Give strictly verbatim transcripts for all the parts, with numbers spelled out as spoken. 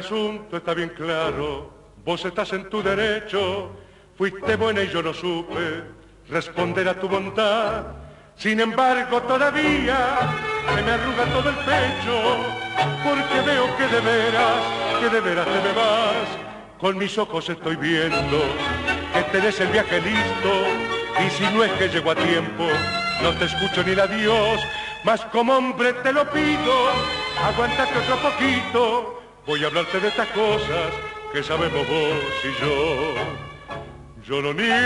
asunto está bien claro, vos estás en tu derecho, fuiste buena y yo no supe responder a tu bondad. Sin embargo todavía se me arruga todo el pecho, porque veo que de veras, que de veras te me vas. Con mis ojos estoy viendo que tenés el viaje listo, y si no es que llego a tiempo, no te escucho ni el adiós. Mas como hombre te lo pido, aguántate otro poquito, voy a hablarte de estas cosas que sabemos vos y yo. Yo no niego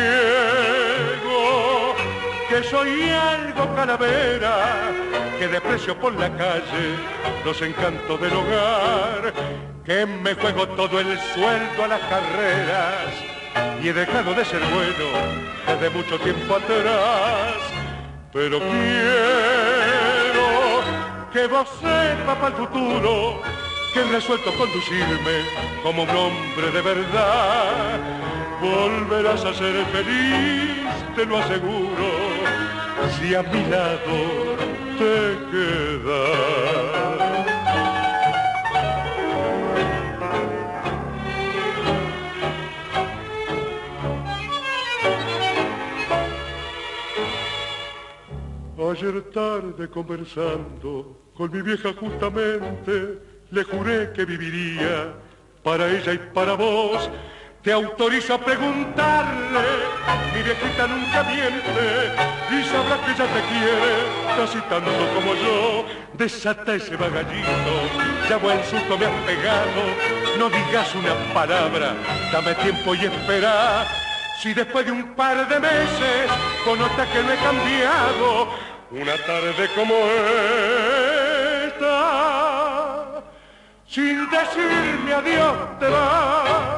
que soy algo calavera, que desprecio por la calle los encantos del hogar, que me juego todo el sueldo a las carreras y he dejado de ser bueno desde mucho tiempo atrás. Pero quiero que vos sepas para el futuro que he resuelto conducirme como un hombre de verdad. Volverás a ser feliz, te lo aseguro, si a mi lado te quedas. Ayer tarde conversando con mi vieja justamente, le juré que viviría para ella y para vos. Te autorizo a preguntarle, mi viejita nunca miente, y sabrá que ella te quiere casi tanto como yo. Desata ese bagallito, ya buen susto me has pegado, no digas una palabra, dame tiempo y espera. Si después de un par de meses conoces que no he cambiado, una tarde como esta, sin decirme adiós te vas.